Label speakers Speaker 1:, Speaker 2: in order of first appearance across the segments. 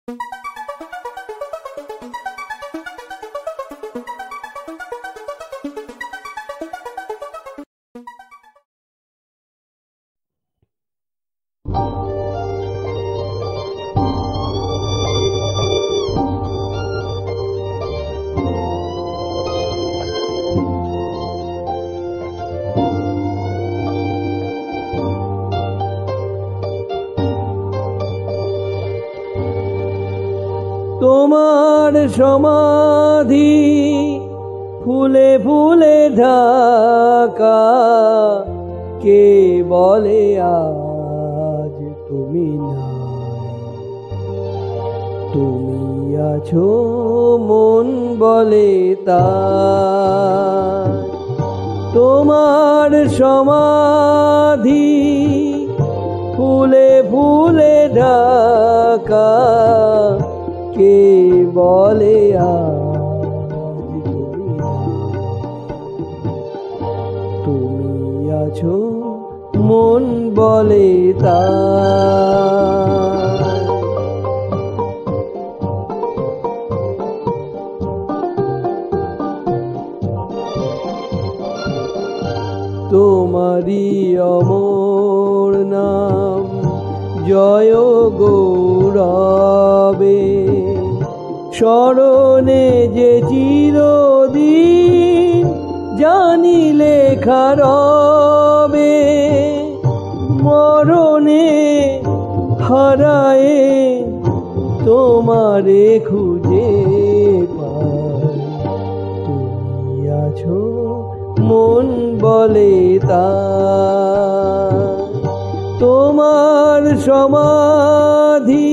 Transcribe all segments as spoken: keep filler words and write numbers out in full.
Speaker 1: তোমার সমাধি ফুলে ফুলে ঢাকা, কে বলে আজ তুমি নাই? তুমি আছো মন বলে তাই। তোমার সমাধি ফুলে ফুলে ঢাকা, কে বলে আজ তুমি নাই? তুমি আছো মন বলে তাই। তোমারি অমর নাম জয় গৌরবে, স্মরণে যে চিরদিন জানি লেখা রবে। মরণে হারায়ে তোমারে খুঁজে পাই। তুমি আছো মন বলে তাই। তোমার সমাধি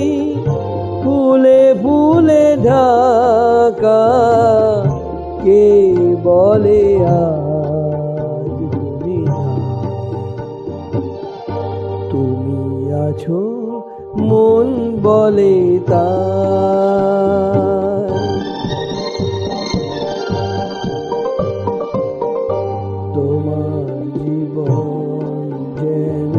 Speaker 1: ফুলে ফুলে ঢাকা, কে বলে আজ তুমি নাই? তুমি আছো মন বলে তাই। তোমার জীবন যেন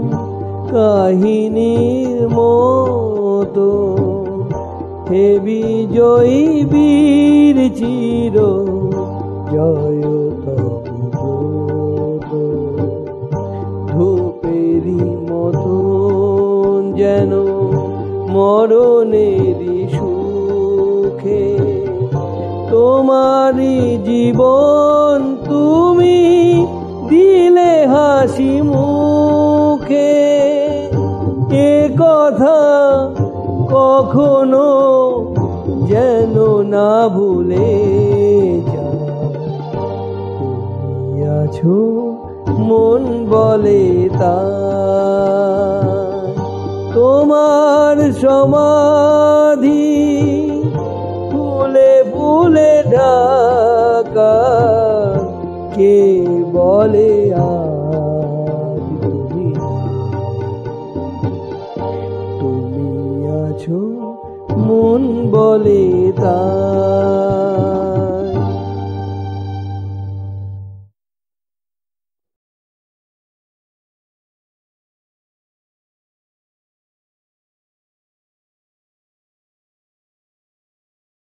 Speaker 1: কাহিনীর মতো, হে বিজয়ী বীর চির জয় তব। ধূপেরই মতন যেন মরণেরই সুখে, তোমারই জীবন তুমি দিলে হাসি মুখে। এ কথা কখনো যেন না ভুলে যায়। তুমি আছো মন বলে তাই। তোমার সমাধি ফুলে ফুলে ঢাকা, কে বলে আজ তুমি নাই? তুমি আছো মন বলে তাই।